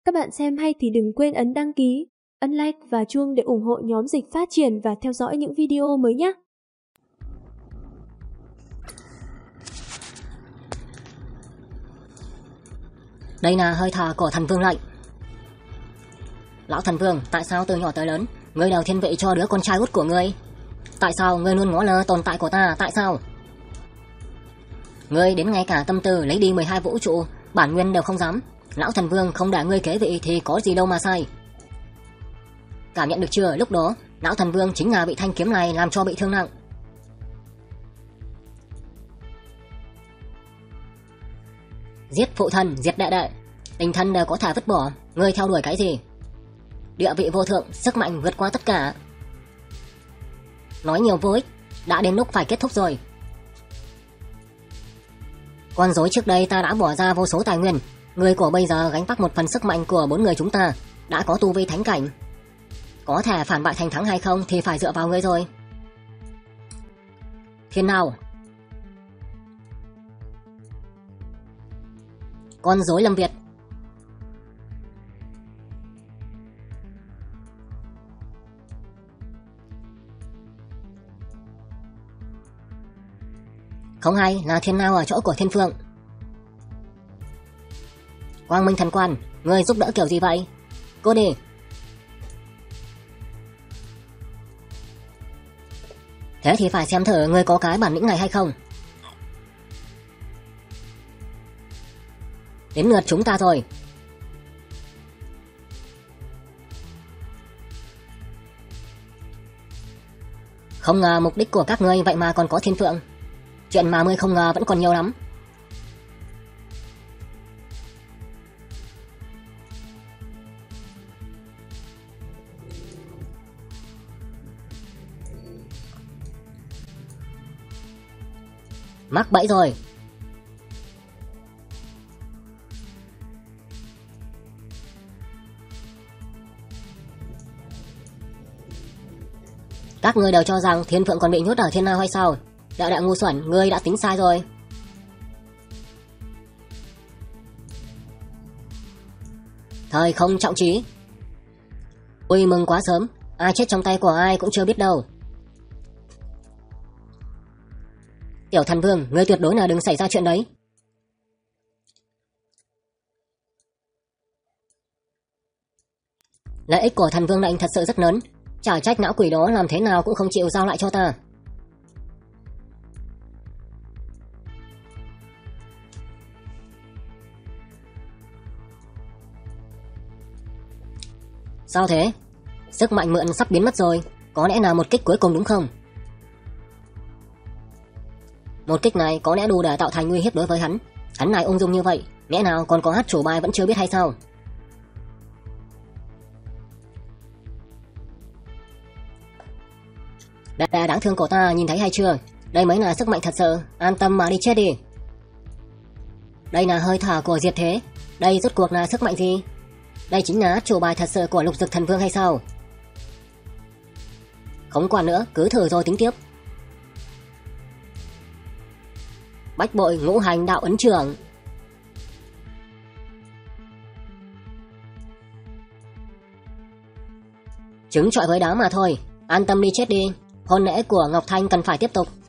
Các bạn xem hay thì đừng quên ấn đăng ký, ấn like và chuông để ủng hộ nhóm Dịch phát triển và theo dõi những video mới nhé. Đây là hơi thở của thần vương lệnh. Lão thần vương, tại sao từ nhỏ tới lớn ngươi đều thiên vị cho đứa con trai út của ngươi? Tại sao ngươi luôn ngó lơ tồn tại của ta? Tại sao ngươi đến ngay cả tâm tư lấy đi 12 vũ trụ bản nguyên đều không dám? Lão thần vương không để ngươi kế vị thì có gì đâu mà sai. Cảm nhận được chưa? Lúc đó lão thần vương chính là bị thanh kiếm này làm cho bị thương nặng. Giết phụ thân, diệt đệ đệ, tình thân đều có thể vứt bỏ, ngươi theo đuổi cái gì? Địa vị vô thượng, sức mạnh vượt qua tất cả. Nói nhiều vô ích, đã đến lúc phải kết thúc rồi. Con rối trước đây ta đã bỏ ra vô số tài nguyên, người của bây giờ gánh vác một phần sức mạnh của 4 người chúng ta, đã có tu vi thánh cảnh. Có thể phản bại thành thắng hay không thì phải dựa vào ngươi rồi. Thiên nào? Con rối Lâm Việt. Không hay, là thiên nào ở chỗ của Thiên Phượng. Quang Minh thần quan, ngươi giúp đỡ kiểu gì vậy? Cô đi. Thế thì phải xem thử ngươi có cái bản lĩnh này hay không. Đến lượt chúng ta rồi. Không ngờ mục đích của các ngươi vậy mà còn có Thiên Phượng. Chuyện mà ngươi không ngờ vẫn còn nhiều lắm. Mắc bẫy rồi. Các ngươi đều cho rằng Thiên Phượng còn bị nhốt ở thiên nào hay sao? Đại ngu xuẩn, ngươi đã tính sai rồi. Thời không trọng trí. Vui mừng quá sớm, ai chết trong tay của ai cũng chưa biết đâu. Tiểu thần vương, ngươi tuyệt đối là đừng xảy ra chuyện đấy. Lợi ích của thần vương lệnh thật sự rất lớn, chả trách não quỷ đó làm thế nào cũng không chịu giao lại cho ta. Sao thế? Sức mạnh mượn sắp biến mất rồi, có lẽ là một kích cuối cùng đúng không? Một kích này có lẽ đủ để tạo thành nguy hiếp đối với hắn. Hắn này ung dung như vậy, lẽ nào còn có hát chủ bài vẫn chưa biết hay sao? Đệ đáng thương của ta nhìn thấy hay chưa? Đây mới là sức mạnh thật sự, an tâm mà đi chết đi. Đây là hơi thở của diệt thế, đây rốt cuộc là sức mạnh gì? Đây chính là chủ bài thật sự của Lục Dực Thần Vương hay sao? Không quản nữa, cứ thử rồi tính tiếp. Bách bội ngũ hành đạo ấn trưởng. Trứng trọi với đá mà thôi, an tâm đi chết đi. Hôn lễ của Ngọc Thanh cần phải tiếp tục,